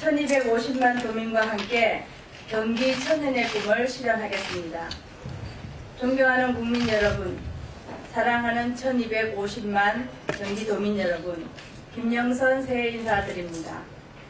1250만 도민과 함께 경기 천년의 꿈을 실현하겠습니다. 존경하는 국민 여러분, 사랑하는 1250만 경기도민 여러분, 김영선 새해 인사드립니다.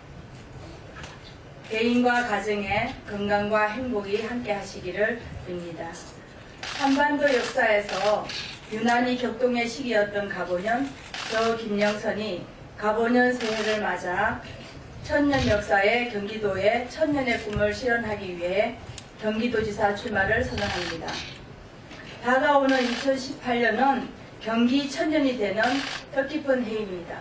개인과 가정의 건강과 행복이 함께 하시기를 빕니다. 한반도 역사에서 유난히 격동의 시기였던 갑오년, 저 김영선이 갑오년 새해를 맞아 천년 역사의 경기도의 천년의 꿈을 실현하기 위해 경기도지사 출마를 선언합니다. 다가오는 2018년은 경기 천년이 되는 뜻깊은 해입니다.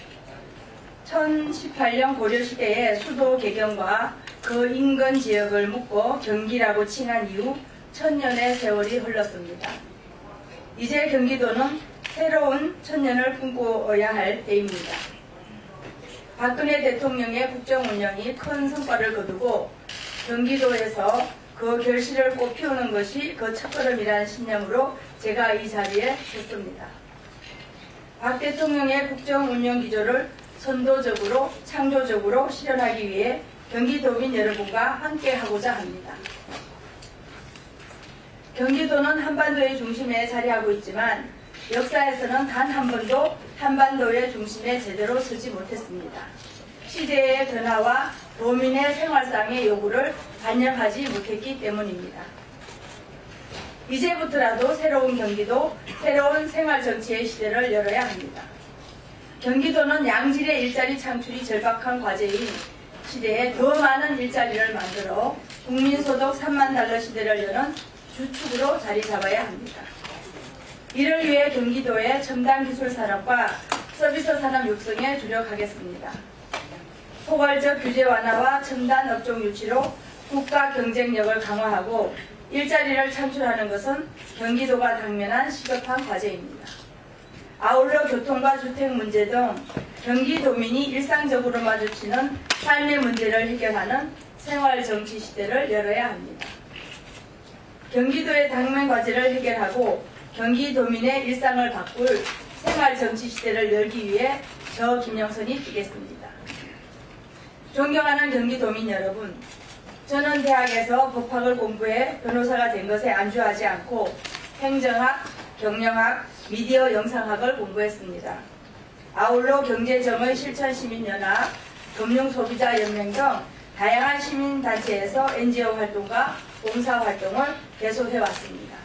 1018년 고려시대의 수도 개경과 그 인근 지역을 묶고 경기라고 칭한 이후 천년의 세월이 흘렀습니다. 이제 경기도는 새로운 천년을 꿈꿔야 할 때입니다. 박근혜 대통령의 국정 운영이 큰 성과를 거두고 경기도에서 그 결실을 꽃피우는 것이 그 첫걸음이라는 신념으로 제가 이 자리에 섰습니다. 박 대통령의 국정 운영 기조를 선도적으로 창조적으로 실현하기 위해 경기도민 여러분과 함께 하고자 합니다. 경기도는 한반도의 중심에 자리하고 있지만 역사에서는 단 한 번도 한반도의 중심에 제대로 서지 못했습니다. 시대의 변화와 도민의 생활상의 요구를 반영하지 못했기 때문입니다. 이제부터라도 새로운 경기도, 새로운 생활정치의 시대를 열어야 합니다. 경기도는 양질의 일자리 창출이 절박한 과제인 시대에 더 많은 일자리를 만들어 국민소득 3만 달러 시대를 여는 주축으로 자리 잡아야 합니다. 이를 위해 경기도의 첨단 기술 산업과 서비스 산업 육성에 주력하겠습니다. 포괄적 규제 완화와 첨단 업종 유치로 국가 경쟁력을 강화하고 일자리를 창출하는 것은 경기도가 당면한 시급한 과제입니다. 아울러 교통과 주택 문제 등 경기도민이 일상적으로 마주치는 삶의 문제를 해결하는 생활정치 시대를 열어야 합니다. 경기도의 당면 과제를 해결하고 경기도민의 일상을 바꿀 생활정치 시대를 열기 위해 저 김영선이 뛰겠습니다. 존경하는 경기도민 여러분, 저는 대학에서 법학을 공부해 변호사가 된 것에 안주하지 않고 행정학, 경영학, 미디어 영상학을 공부했습니다. 아울러 경제정의 실천시민연합, 금융소비자연맹 등 다양한 시민단체에서 NGO 활동과 봉사활동을 계속해왔습니다.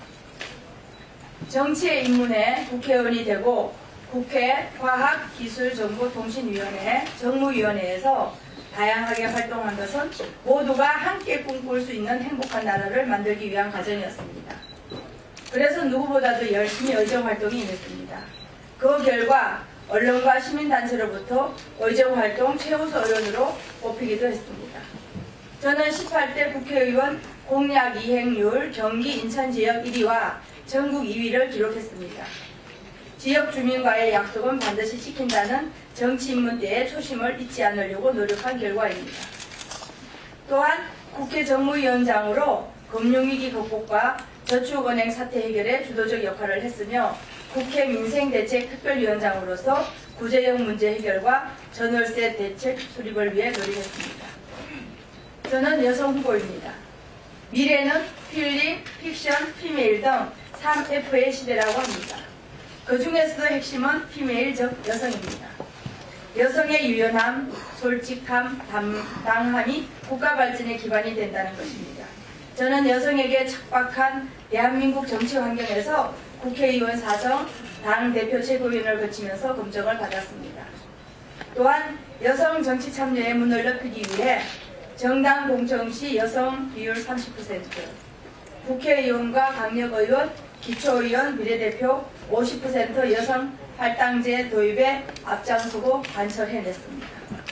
정치에 입문해 국회의원이 되고 국회 과학기술정보통신위원회, 정무위원회에서 다양하게 활동한 것은 모두가 함께 꿈꿀 수 있는 행복한 나라를 만들기 위한 과정이었습니다. 그래서 누구보다도 열심히 의정활동에 임했습니다. 그 결과 언론과 시민단체로부터 의정활동 최우수 의원으로 뽑히기도 했습니다. 저는 18대 국회의원 공약 이행률 경기 인천 지역 1위와 전국 2위를 기록했습니다. 지역 주민과의 약속은 반드시 지킨다는 정치 입문 때의 초심을 잊지 않으려고 노력한 결과입니다. 또한 국회 정무위원장으로 금융위기 극복과 저축은행 사태 해결에 주도적 역할을 했으며 국회 민생대책특별위원장으로서 구제형 문제 해결과 전월세 대책 수립을 위해 노력했습니다. 저는 여성 후보입니다. 미래는 필름, 픽션, 피메일 등 3F의 시대라고 합니다. 그 중에서도 핵심은 피메일 즉 여성입니다. 여성의 유연함, 솔직함, 당당함이 국가 발전의 기반이 된다는 것입니다. 저는 여성에게 척박한 대한민국 정치 환경에서 국회의원 4정, 당대표 최고위원을 거치면서 검증을 받았습니다. 또한 여성 정치 참여의 문을 넓히기 위해 정당 공천 시 여성 비율 30%, 국회의원과 강력의원, 기초의원, 비례대표 50% 여성 할당제 도입에 앞장서고 관철해냈습니다.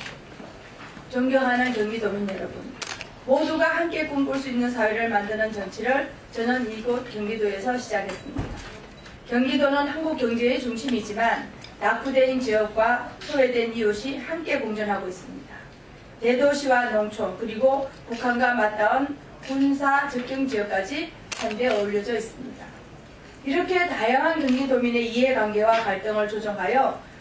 존경하는 경기도민 여러분, 모두가 함께 꿈꿀 수 있는 사회를 만드는 정치를 저는 이곳 경기도에서 시작했습니다. 경기도는 한국 경제의 중심이지만 낙후된 지역과 소외된 이웃이 함께 공존하고 있습니다. 대도시와 농촌 그리고 북한과 맞닿은 군사 접경 지역까지 한데 어울려져 있습니다. 이렇게 다양한 경기도민의 이해관계와 갈등을 조정하여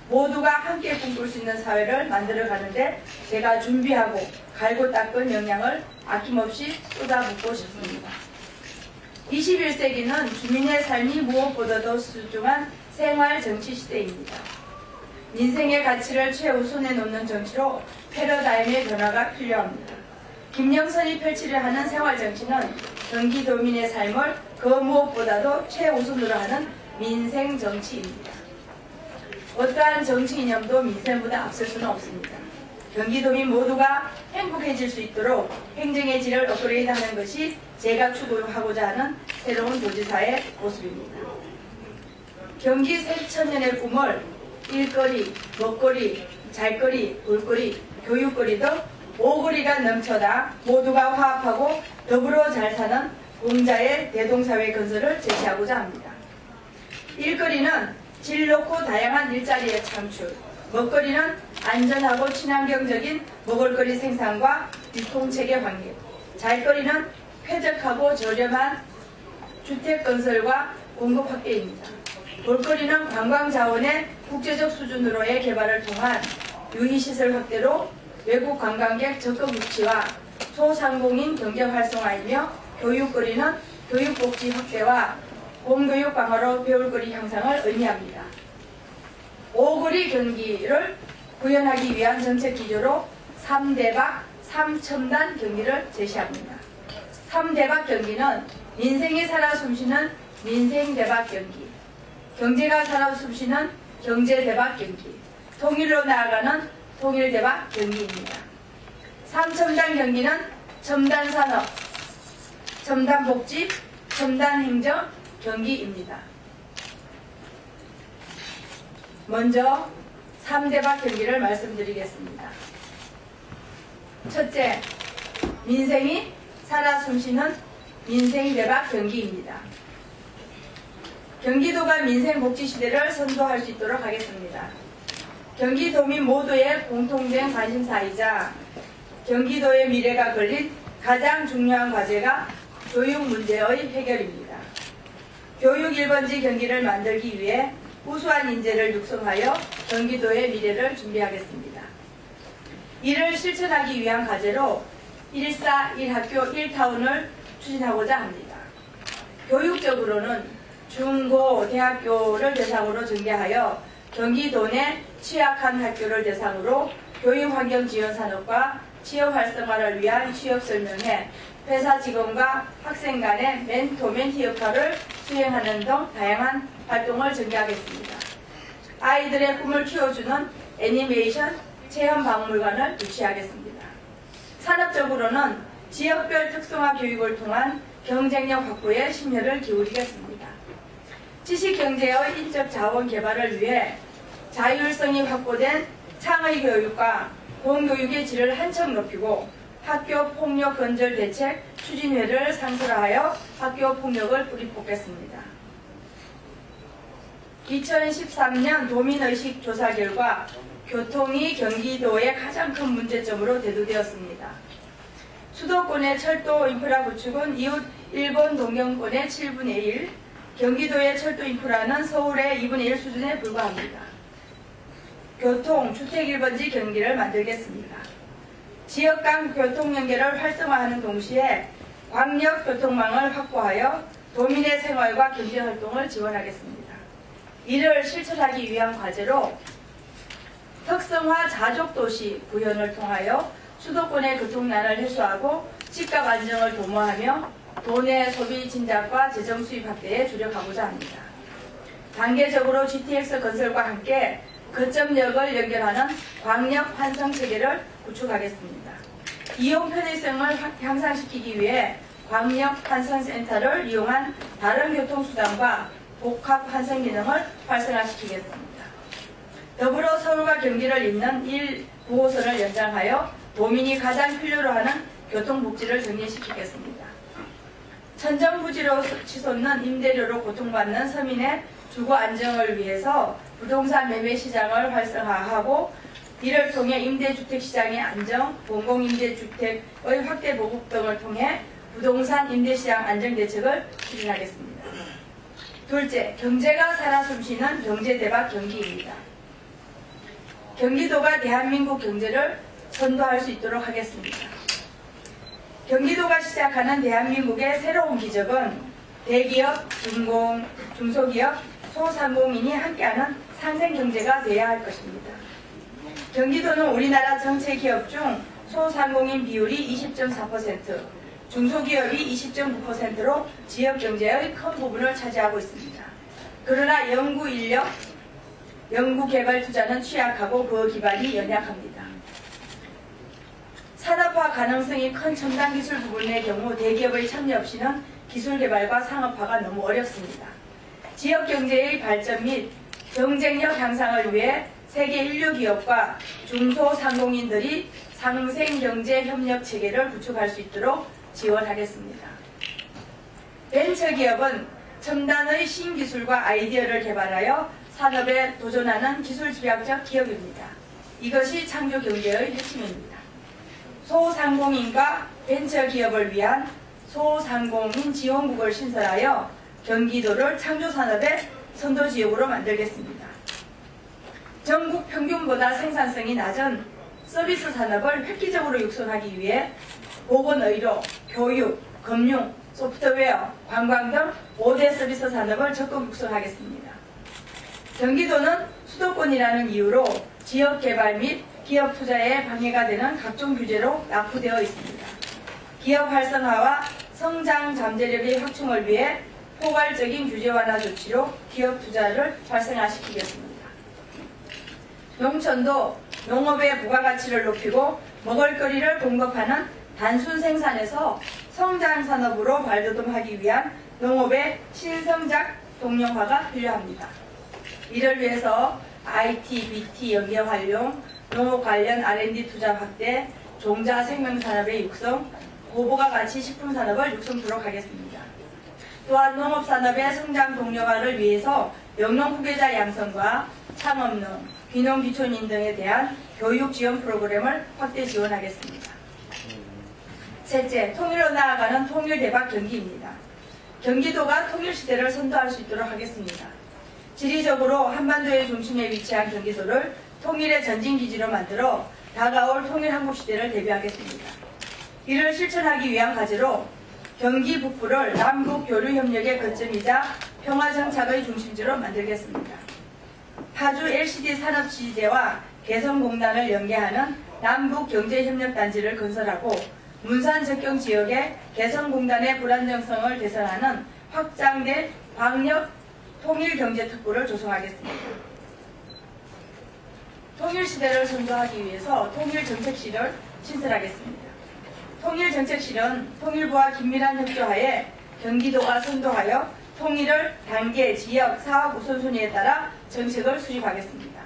모두가 함께 꿈꿀 수 있는 사회를 만들어가는데 제가 준비하고 갈고 닦은 역량을 아낌없이 쏟아붓고 싶습니다. 21세기는 주민의 삶이 무엇보다도 소중한 생활 정치 시대입니다. 민생의 가치를 최우선에 놓는 정치로 패러다임의 변화가 필요합니다. 김영선이 펼치려 하는 생활 정치는 경기도민의 삶을 그 무엇보다도 최우선으로 하는 민생 정치입니다. 어떠한 정치 이념도 민생보다 앞설 수는 없습니다. 경기도민 모두가 행복해질 수 있도록 행정의 질을 업그레이드하는 것이 제가 추구하고자 하는 새로운 도지사의 모습입니다. 경기 새천년의 꿈을 일거리, 먹거리, 잘거리, 볼거리, 교육거리 등 5거리가 넘쳐다 모두가 화합하고 더불어 잘 사는 공자의 대동사회 건설을 제시하고자 합니다. 일거리는 질 좋고 다양한 일자리의 창출, 먹거리는 안전하고 친환경적인 먹을거리 생산과 유통체계 확립, 잘거리는 쾌적하고 저렴한 주택 건설과 공급 확대입니다. 볼거리는 관광자원의 국제적 수준으로의 개발을 통한 유희시설 확대로 외국 관광객 적극 유치와 소상공인 경제 활성화이며 교육거리는 교육복지 확대와 공교육 강화로 배울거리 향상을 의미합니다. 5거리 경기를 구현하기 위한 정책 기조로 3대박 3첨단 경기를 제시합니다. 3대박 경기는 민생이 살아 숨쉬는 민생대박 경기, 경제가 살아 숨쉬는 경제대박 경기, 통일로 나아가는 통일대박 경기입니다. 3첨단 경기는 첨단산업, 첨단복지, 첨단행정 경기입니다. 먼저 3대박 경기를 말씀드리겠습니다. 첫째, 민생이 살아 숨쉬는 민생대박 경기입니다. 경기도가 민생복지시대를 선도할 수 있도록 하겠습니다. 경기도민 모두의 공통된 관심사이자 경기도의 미래가 걸린 가장 중요한 과제가 교육 문제의 해결입니다. 교육 1번지 경기를 만들기 위해 우수한 인재를 육성하여 경기도의 미래를 준비하겠습니다. 이를 실천하기 위한 과제로 1사 1학교 1타운을 추진하고자 합니다. 교육적으로는 중고, 대학교를 대상으로 전개하여 경기도 내 취약한 학교를 대상으로 교육환경 지원 산업과 취업 활성화를 위한 취업 설명회, 회사 직원과 학생 간의 멘토-멘티 역할을 수행하는 등 다양한 활동을 전개하겠습니다. 아이들의 꿈을 키워주는 애니메이션 체험박물관을 유치하겠습니다. 산업적으로는 지역별 특성화 교육을 통한 경쟁력 확보에 심혈을 기울이겠습니다. 지식경제의 인적 자원 개발을 위해 자율성이 확보된 창의 교육과 공교육의 질을 한층 높이고 학교 폭력 건절 대책 추진회를 상설하여 학교 폭력을 뿌리 뽑겠습니다. 2013년 도민의식 조사 결과 교통이 경기도의 가장 큰 문제점으로 대두되었습니다. 수도권의 철도 인프라 구축은 이웃 일본 동경권의 7분의 1, 경기도의 철도 인프라는 서울의 2분의 1 수준에 불과합니다. 교통, 주택 1번지 경기를 만들겠습니다. 지역 간 교통 연결을 활성화하는 동시에 광역 교통망을 확보하여 도민의 생활과 경제활동을 지원하겠습니다. 이를 실천하기 위한 과제로 특성화 자족도시 구현을 통하여 수도권의 교통난을 해소하고 집값 안정을 도모하며 도내 소비 진작과 재정 수입 확대에 주력하고자 합니다. 단계적으로 GTX 건설과 함께 거점역을 연결하는 광역 환승 체계를 구축하겠습니다. 이용 편의성을 향상시키기 위해 광역 환승센터를 이용한 다른 교통수단과 복합 환승 기능을 활성화시키겠습니다. 더불어 서울과 경기를 잇는 1-9호선을 연장하여 도민이 가장 필요로 하는 교통복지를 정리시키겠습니다. 천정부지로 치솟는 임대료로 고통받는 서민의 주거 안정을 위해서 부동산 매매 시장을 활성화하고 이를 통해 임대주택 시장의 안정, 공공임대주택의 확대 보급 등을 통해 부동산 임대시장 안정 대책을 추진하겠습니다. 둘째, 경제가 살아 숨쉬는 경제대박 경기입니다. 경기도가 대한민국 경제를 선도할 수 있도록 하겠습니다. 경기도가 시작하는 대한민국의 새로운 기적은 대기업, 중소기업, 소상공인이 함께하는 상생경제가 되어야 할 것입니다. 경기도는 우리나라 전체 기업 중 소상공인 비율이 20.4%, 중소기업이 20.9%로 지역경제의 큰 부분을 차지하고 있습니다. 그러나 연구인력, 연구개발 투자는 취약하고 그 기반이 연약합니다. 산업화 가능성이 큰 첨단 기술 부분의 경우 대기업의 참여 없이는 기술 개발과 상업화가 너무 어렵습니다. 지역경제의 발전 및 경쟁력 향상을 위해 세계 인류 기업과 중소상공인들이 상생경제협력체계를 구축할 수 있도록 지원하겠습니다. 벤처기업은 첨단의 신기술과 아이디어를 개발하여 산업에 도전하는 기술집약적 기업입니다. 이것이 창조경제의 핵심입니다. 소상공인과 벤처기업을 위한 소상공인 지원국을 신설하여 경기도를 창조산업의 선도지역으로 만들겠습니다. 전국 평균보다 생산성이 낮은 서비스 산업을 획기적으로 육성하기 위해 보건의료, 교육, 금융, 소프트웨어, 관광 등 5대 서비스 산업을 적극 육성하겠습니다. 경기도는 수도권이라는 이유로 지역개발 및 기업 투자에 방해가 되는 각종 규제로 낙후되어 있습니다. 기업 활성화와 성장 잠재력의 확충을 위해 포괄적인 규제 완화 조치로 기업 투자를 활성화시키겠습니다. 농촌도 농업의 부가가치를 높이고 먹을거리를 공급하는 단순 생산에서 성장 산업으로 발돋움하기 위한 농업의 신성장 동력화가 필요합니다. 이를 위해서 IT, BT 연계 활용, 농업 관련 R&D 투자 확대, 종자 생명산업의 육성, 고부가 가치 식품산업을 육성토록 하겠습니다. 또한 농업산업의 성장 동력화를 위해서 영농 후계자 양성과 창업농, 귀농 귀촌인 등에 대한 교육 지원 프로그램을 확대 지원하겠습니다. 셋째, 통일로 나아가는 통일대박 경기입니다. 경기도가 통일시대를 선도할 수 있도록 하겠습니다. 지리적으로 한반도의 중심에 위치한 경기도를 통일의 전진기지로 만들어 다가올 통일한국시대를 대비하겠습니다. 이를 실천하기 위한 과제로 경기 북부를 남북교류협력의 거점이자 평화정착의 중심지로 만들겠습니다. 파주 LCD 산업지대와 개성공단을 연계하는 남북경제협력단지를 건설하고 문산 접경 지역의 개성공단의 불안정성을 개선하는 확장된 광역 통일경제특구를 조성하겠습니다. 통일시대를 선도하기 위해서 통일정책실을 신설하겠습니다. 통일정책실은 통일부와 긴밀한 협조하에 경기도가 선도하여 통일을 단계, 지역, 사업 우선순위에 따라 정책을 수립하겠습니다.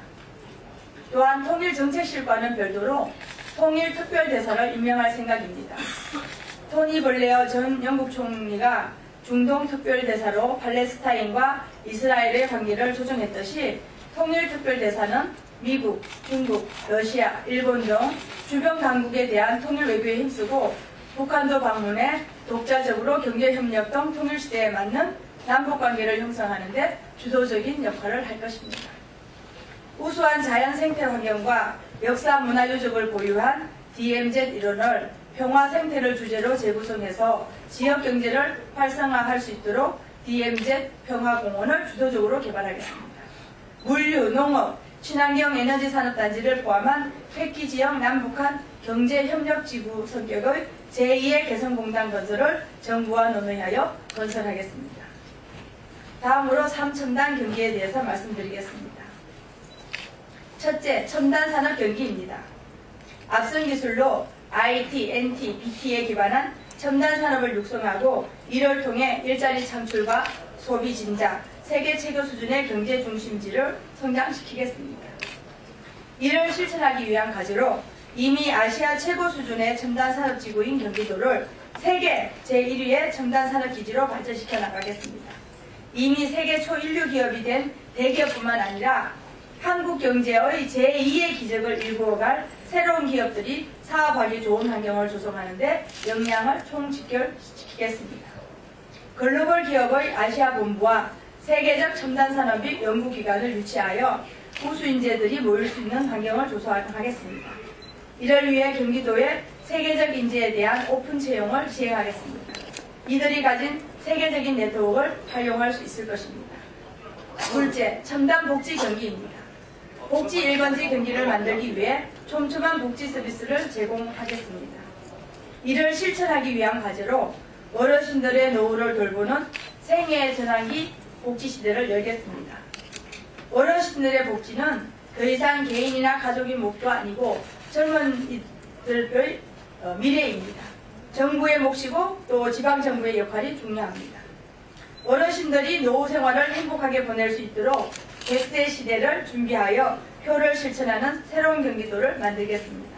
또한 통일정책실과는 별도로 통일특별대사를 임명할 생각입니다. 토니 블레어 전 영국 총리가 중동특별대사로 팔레스타인과 이스라엘의 관계를 조정했듯이 통일특별대사는 미국, 중국, 러시아, 일본 등 주변 강국에 대한 통일 외교에 힘쓰고 북한도 방문해 독자적으로 경제협력 등 통일시대에 맞는 남북관계를 형성하는 데 주도적인 역할을 할 것입니다. 우수한 자연생태 환경과 역사 문화유적을 보유한 DMZ 일원을 평화생태를 주제로 재구성해서 지역경제를 활성화할 수 있도록 DMZ 평화공원을 주도적으로 개발하겠습니다. 물류, 농업, 친환경 에너지 산업단지를 포함한 획기지역 남북한 경제협력지구 성격의 제2의 개성공단 건설을 정부와 논의하여 건설하겠습니다. 다음으로 3첨단 경기에 대해서 말씀드리겠습니다. 첫째, 첨단산업 경기입니다. 앞선 기술로 IT, NT, BT에 기반한 첨단산업을 육성하고 이를 통해 일자리 창출과 소비 진작, 세계 최고 수준의 경제 중심지를 성장시키겠습니다. 이를 실천하기 위한 과제로 이미 아시아 최고 수준의 첨단산업지구인 경기도를 세계 제1위의 첨단산업기지로 발전시켜 나가겠습니다. 이미 세계 초일류 기업이 된 대기업뿐만 아니라 한국 경제의 제2의 기적을 일구어갈 새로운 기업들이 사업하기 좋은 환경을 조성하는 데 역량을 총집결시키겠습니다. 글로벌 기업의 아시아 본부와 세계적 첨단산업입 연구기관을 유치하여 우수 인재들이 모일 수 있는 환경을 조성하겠습니다. 이를 위해 경기도의 세계적 인재에 대한 오픈 채용을 시행하겠습니다. 이들이 가진 세계적인 네트워크를 활용할 수 있을 것입니다. 둘째, 첨단 복지 경기입니다. 복지 1번지 경기를 만들기 위해 촘촘한 복지 서비스를 제공하겠습니다. 이를 실천하기 위한 과제로 어르신들의 노후를 돌보는 생애 전환기 복지 시대를 열겠습니다. 어르신들의 복지는 더 이상 개인이나 가족의 몫도 아니고 젊은이들의 미래입니다. 정부의 몫이고 또 지방정부의 역할이 중요합니다. 어르신들이 노후 생활을 행복하게 보낼 수 있도록 100세 시대를 준비하여 표를 실천하는 새로운 경기도를 만들겠습니다.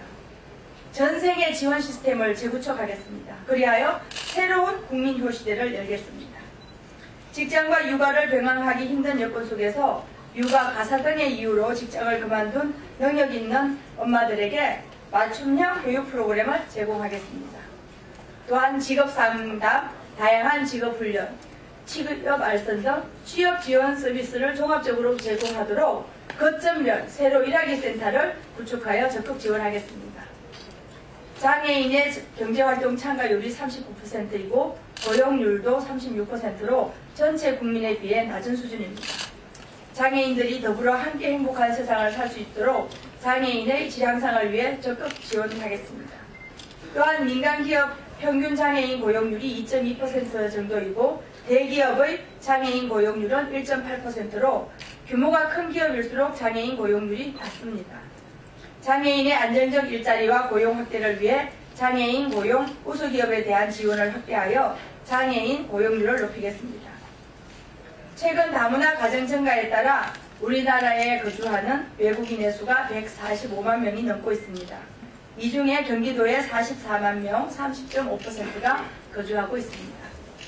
전생애 지원 시스템을 재구축하겠습니다. 그리하여 새로운 국민효 시대를 열겠습니다. 직장과 육아를 병행하기 힘든 여건 속에서 육아, 가사 등의 이유로 직장을 그만둔 능력 있는 엄마들에게 맞춤형 교육 프로그램을 제공하겠습니다. 또한 직업상담, 다양한 직업훈련, 취업 알선 등 취업 지원 서비스를 종합적으로 제공하도록 거점별 새로 일하기 센터를 구축하여 적극 지원하겠습니다. 장애인의 경제활동 참가율이 39%이고 고용률도 36%로 전체 국민에 비해 낮은 수준입니다. 장애인들이 더불어 함께 행복한 세상을 살 수 있도록 장애인의 질향상을 위해 적극 지원하겠습니다. 또한 민간기업 평균 장애인 고용률이 2.2% 정도이고 대기업의 장애인 고용률은 1.8%로 규모가 큰 기업일수록 장애인 고용률이 낮습니다. 장애인의 안정적 일자리와 고용 확대를 위해 장애인 고용 우수기업에 대한 지원을 확대하여 장애인 고용률을 높이겠습니다. 최근 다문화 가정 증가에 따라 우리나라에 거주하는 외국인의 수가 145만 명이 넘고 있습니다. 이 중에 경기도에 44만 명, 30.5%가 거주하고 있습니다.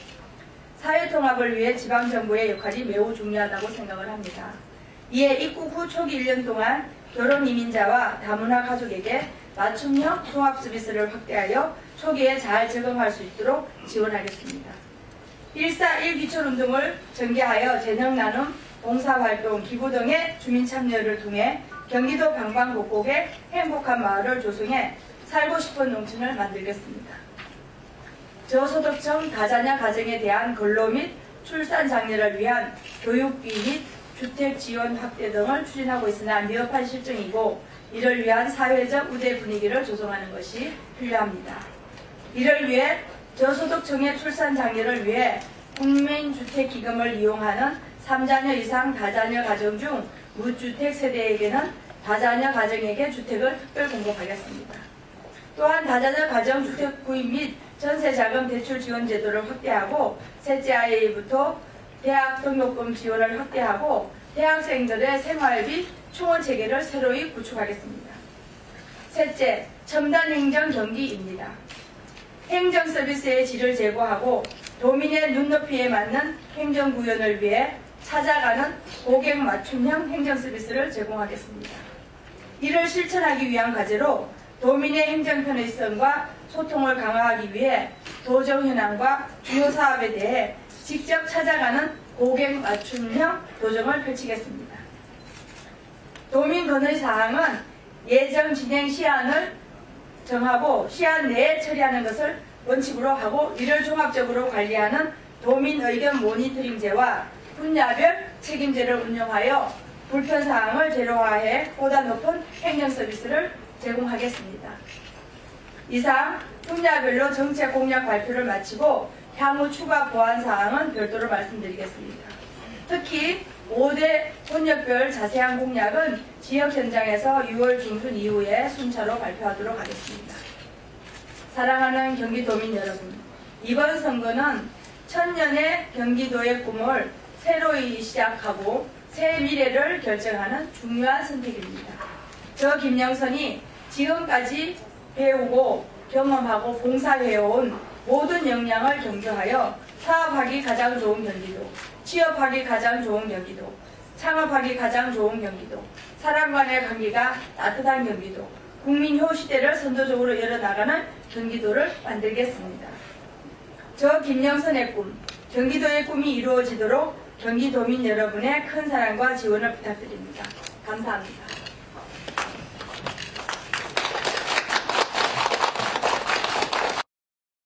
사회통합을 위해 지방정부의 역할이 매우 중요하다고 생각을 합니다. 이에 입국 후 초기 1년 동안 결혼 이민자와 다문화 가족에게 맞춤형 종합 서비스를 확대하여 초기에 잘 적응할 수 있도록 지원하겠습니다. 141 기초운동을 전개하여 재능 나눔, 봉사활동, 기부 등의 주민 참여를 통해 경기도 방방곡곡에 행복한 마을을 조성해 살고 싶은 농촌을 만들겠습니다. 저소득층 다자녀 가정에 대한 근로 및 출산 장려를 위한 교육비 및 주택 지원 확대 등을 추진하고 있으나 미흡한 실정이고 이를 위한 사회적 우대 분위기를 조성하는 것이 필요합니다. 이를 위해 저소득층의 출산 장려를 위해 국민주택기금을 이용하는 3자녀 이상 다자녀 가정 중 무주택 세대에게는 다자녀 가정에게 주택을 특별 공급하겠습니다. 또한 다자녀 가정 주택 구입 및 전세자금 대출 지원 제도를 확대하고 셋째 아이부터 대학 등록금 지원을 확대하고 대학생들의 생활비 충원 체계를 새로이 구축하겠습니다. 셋째, 첨단 행정 경기입니다. 행정 서비스의 질을 제고하고 도민의 눈높이에 맞는 행정구현을 위해 찾아가는 고객 맞춤형 행정 서비스를 제공하겠습니다. 이를 실천하기 위한 과제로 도민의 행정 편의성과 소통을 강화하기 위해 도정 현황과 주요 사업에 대해 직접 찾아가는 고객 맞춤형 도정을 펼치겠습니다. 도민 건의 사항은 예정 진행 시한을 정하고 시한 내에 처리하는 것을 원칙으로 하고 이를 종합적으로 관리하는 도민 의견 모니터링제와 분야별 책임제를 운영하여 불편사항을 제로화해 보다 높은 행정 서비스를 제공하겠습니다. 이상 분야별로 정책 공약 발표를 마치고 향후 추가 보완사항은 별도로 말씀드리겠습니다. 특히 5대 권역별 자세한 공약은 지역 현장에서 6월 중순 이후에 순차로 발표하도록 하겠습니다. 사랑하는 경기도민 여러분, 이번 선거는 천년의 경기도의 꿈을 새로이 시작하고 새 미래를 결정하는 중요한 선택입니다. 저 김영선이 지금까지 배우고 경험하고 봉사해온 모든 역량을 경주하여 사업하기 가장 좋은 경기도, 취업하기 가장 좋은 경기도, 창업하기 가장 좋은 경기도, 사람 간의 관계가 따뜻한 경기도, 국민효 시대를 선도적으로 열어나가는 경기도를 만들겠습니다. 저 김영선의 꿈, 경기도의 꿈이 이루어지도록 경기도민 여러분의 큰 사랑과 지원을 부탁드립니다. 감사합니다.